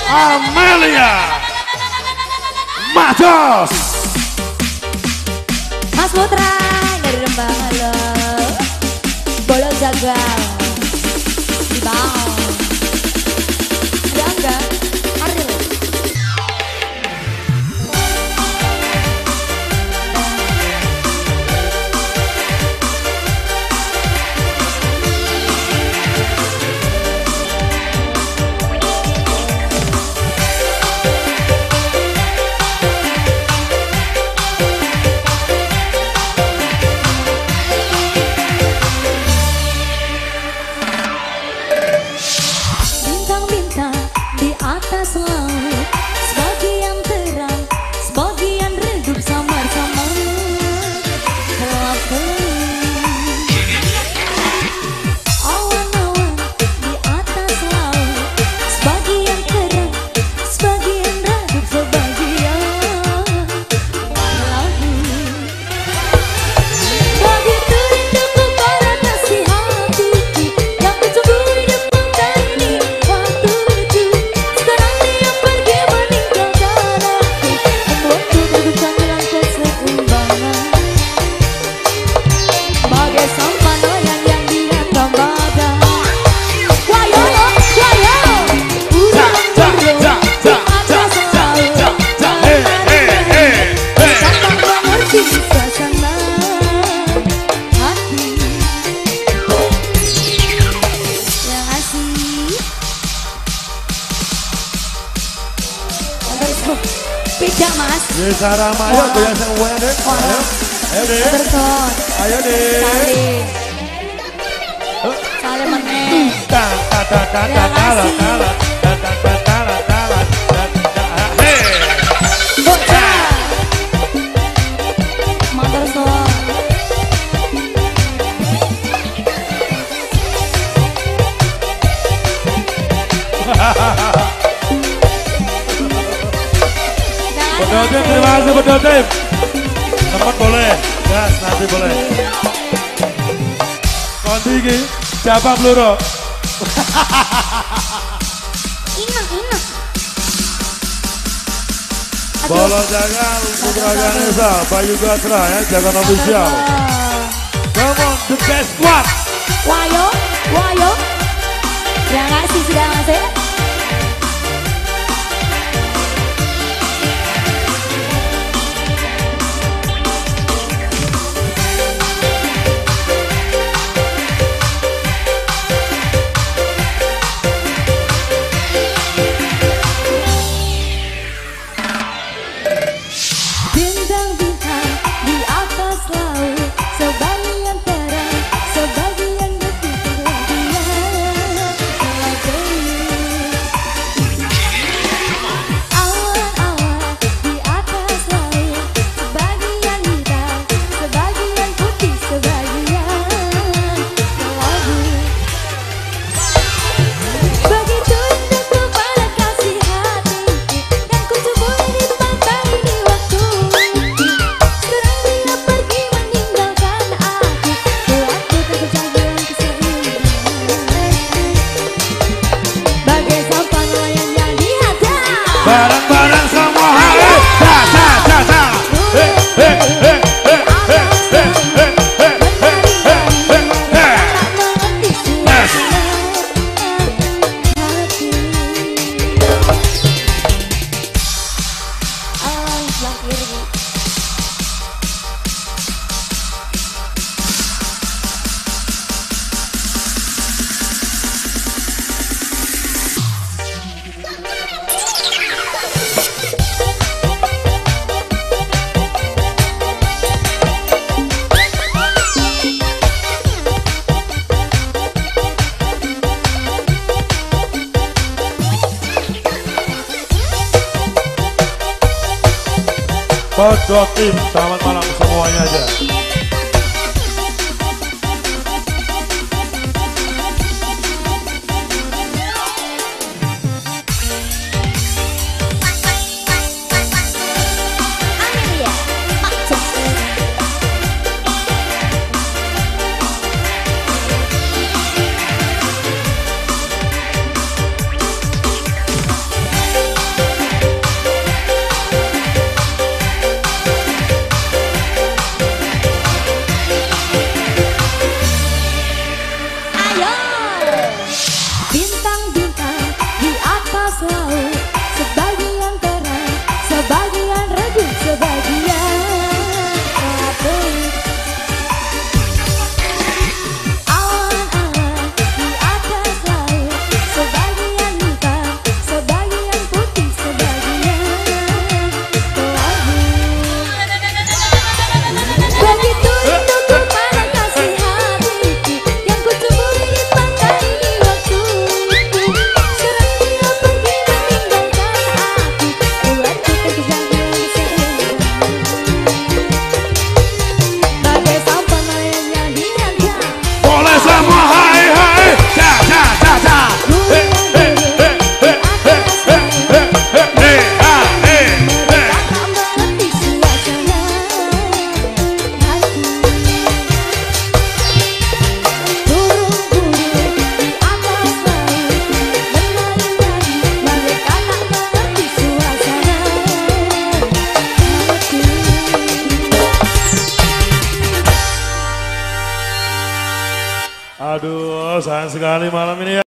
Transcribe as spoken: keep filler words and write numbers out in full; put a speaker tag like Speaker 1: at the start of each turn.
Speaker 1: Amelia Majos.
Speaker 2: Mas Putra dari Rembang, halo. Bolo Jagal di bawah. Ada enggak? Ariel. Atas laut, sebagian terang, sebagian redup samar-samar awan-awan di atas laut, sebagian terang, sebagian redup, sebagian lagu. Begitu rinduku pada kasih hatiku yang kucemburi depan dari waktu. Pijak mas.
Speaker 1: Ya Sarah Mayo goyang semuanya deh. Ayo, ayo deh. Ayo deh.
Speaker 2: Salim. Salim meneh.
Speaker 1: Ta ta ta ta ta ta ta ta ta ta ta ta ta. Hei.
Speaker 2: Bocah. Matur suwun.
Speaker 1: Betul tim, terima kasih betul tim. Tempat boleh, gas nanti boleh. Kontiki, siapa peluru?
Speaker 2: Inang, inang.
Speaker 1: Bolo Jagal, Putra Ganesha, Bayu Gatra ya, Jagal official. Come on, the best one.
Speaker 2: Wayo, wayo. Terima kasih sudah ngasih. Bintang-bintang di atas laut, sebagian terang, sebagian redup, awan-awan di atas laut, sebagian hitam, sebagian putih, sebagian kelabu. Begitu indahku pada kasih hatiku yang kucemburi di pantai di waktu. Sekarang dia pergi meninggalkan aku, buatku terkecanduan kesedihan. Bagai sampan nelayan yang dihadap.
Speaker 1: Barang-barang semua hari. Sa sa sa sa. Hei hei hei hei hei hei hei hei hei hei hei. Podo tim, selamat malam semuanya aja.
Speaker 2: Amelia, Pak Jos. laut, sebagian terang, sebagian redup, sebagian kabut. Awan-awan di atas laut, sebagian hitam, sebagian putih, sebagian kelabu. Begitu untukku para kasih hatiku yang ku temui di pantai di waktuku. Sekarang dia pergi meninggalkan aku, buatku terkejar-kejar bagai sampah melayangnya di ranjang.
Speaker 1: Boleh semua hai hai. Ja ja ja ja. Hey hey hey hey hey hey hey hey ah hey hey.
Speaker 2: Tak mengerti suasana hati. Burung-burung di atas laut menari-nari, mereka tak mengerti suasana hati.
Speaker 1: Aduh, sayang sekali malam ini ya.